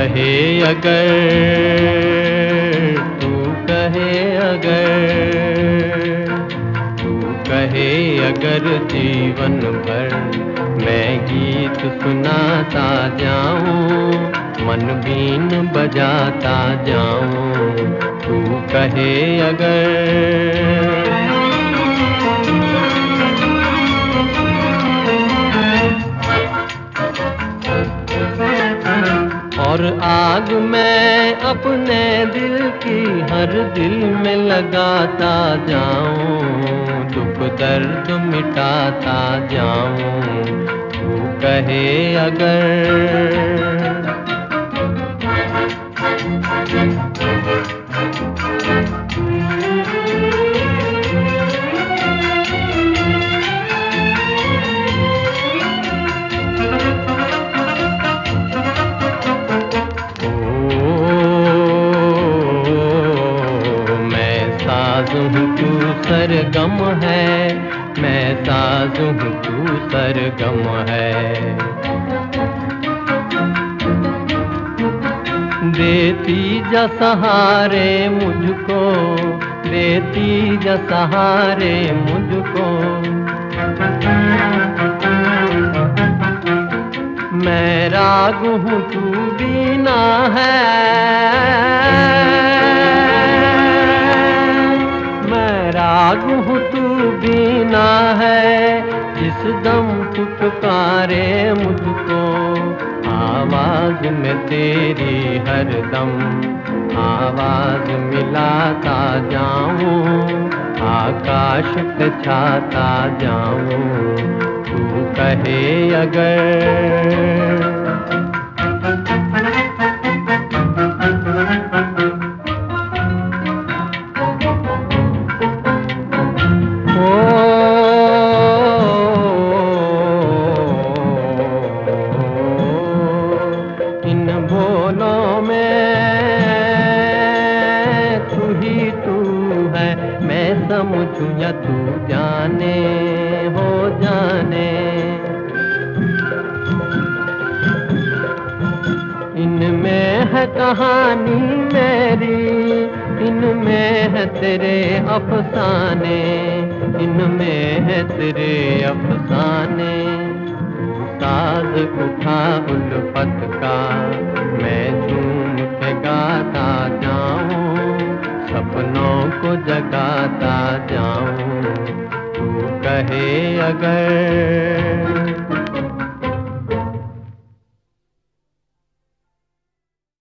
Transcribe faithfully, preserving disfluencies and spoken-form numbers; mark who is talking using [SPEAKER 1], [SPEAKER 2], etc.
[SPEAKER 1] कहे अगर, तू कहे अगर, तू कहे अगर जीवन भर मैं गीत सुनाता जाऊं, मन बीन बजाता जाऊं। तू कहे अगर, और आग मैं अपने दिल की हर दिल में लगाता जाऊं, दुख दर्द मिटाता जाऊं। तू कहे अगर, साज़ हूँ तू सरगम है, मैं साज़ हूँ तू सरगम है। देती जा सहारे मुझको, देती जा सहारे मुझको। मैं राग हूँ तू बीना है, राग हूँ तू बीना है। जिस दम तू पुकारे मुझको, आवाज में तेरी हर दम आवाज मिलाता जाऊं, आकाश पे छाता जाऊं। तू कहे अगर, इन बोलों में तू ही तू है, मैं समझूं या तू जाने हो जाने। इनमें है कहानी मेरी, इनमें है तेरे अफसाने, इनमें है तेरे अफसाने। साज उठा उल्फत का, मैं झूम के गाता जाऊं, सपनों को जगाता जाऊं। तू कहे अगर,